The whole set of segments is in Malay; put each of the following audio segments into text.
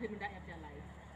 di mendak yang jalan.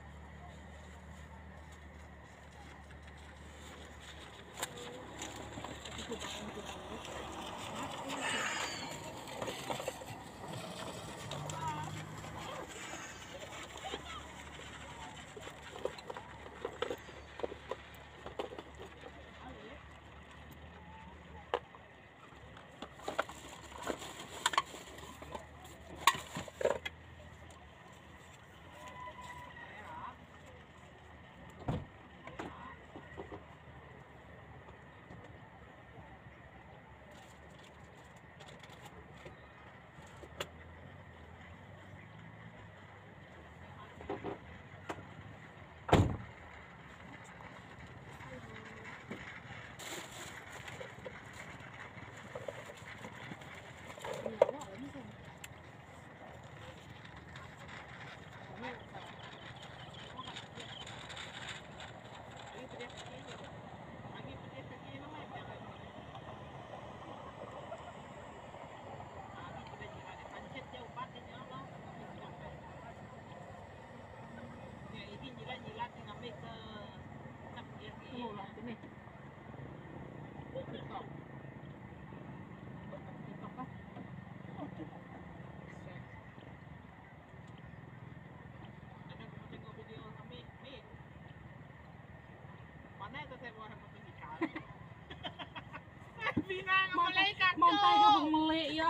Montai ka bang mali ya.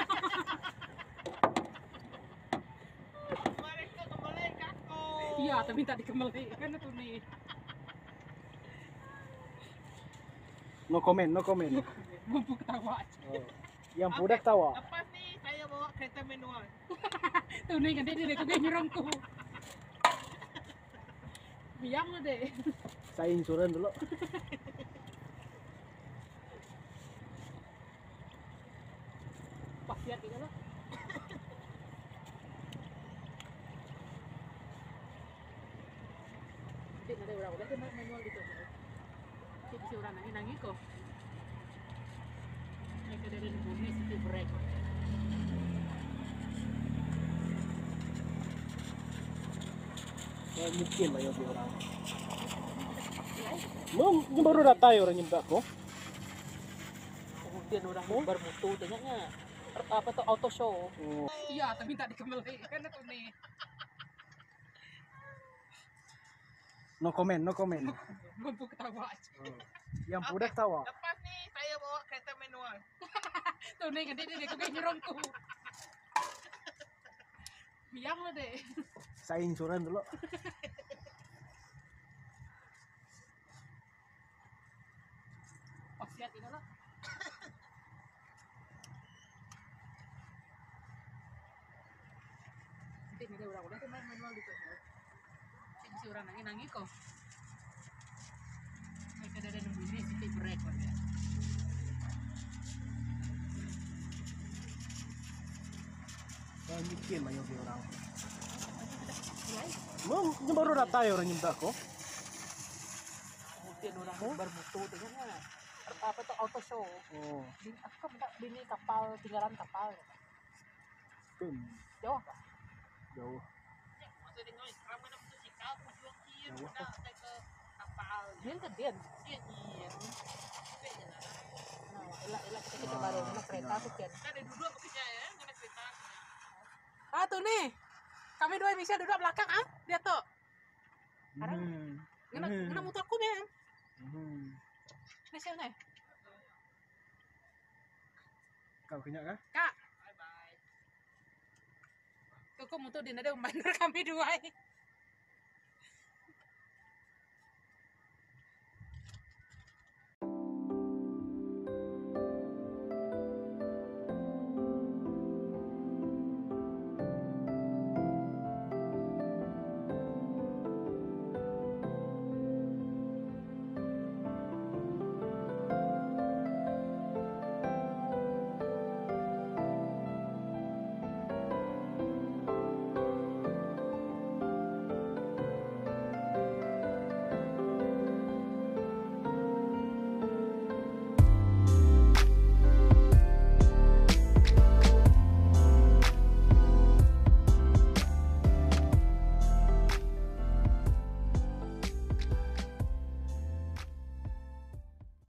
Iya, tapi tak dikembalikan itu nih. No comment, no comment. Mumpuk tawa. Oh. Yang budak tawa. Lepas nih saya bawa kereta manual. Tuh nih kan dia kayak nyerongku. Biang lo deh. Saya insuran dulu. Pas lihat itu lo. Tidak ada orang udah kena manual gitu. Si orang nangis kok. Mereka dari bumi situ break. Ya, mungkin lah yung orang. Ini baru datang orang nyembak ko. Kemudian orang bermutu tanyanya apa tuh auto show. Oh. Iya, tapi tak dikembalikan itu nih. No comment, no comment. Mumpuk ketawa aja. Oh. Yang budak tawa. Lepas nih saya bawa kereta manual. Tuh nih kan dia kayak nyerongku. Biang lo deh. Saya insuran dulu. Pas lihat itu lo. Tidak ada orang udah kena manual gitu. Si orang nangis kok. Mereka dari bumi situ break ya. Ya, mungkin lah yung orang. Ini baru datang orang nyembak ko. Kemudian orang bermutu tanyanya apa tuh auto show. Oh. Aku bini kapal tinggalan kapal. Jauh apa? Jauh. Masa dengar ramai nak motosikal pulang kian Jauh. nak naik ke kapal. Dia ke dia. Iya. Nah, elah kita baru nak kereta tuh kan. Kan ada duduk kerja ya, kena kereta. Ah tuh nih. Kami dua bisa duduk belakang ah. Dia tuh. Sekarang kena motorku nih. Ini siapa nih? Kau kenyak kah? Kak. Bye bye. Kok motor dia ada bandar kami dua.